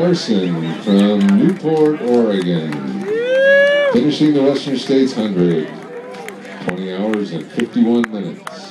Larson from Newport, Oregon, finishing the Western States 100, 20 hours and 51 minutes.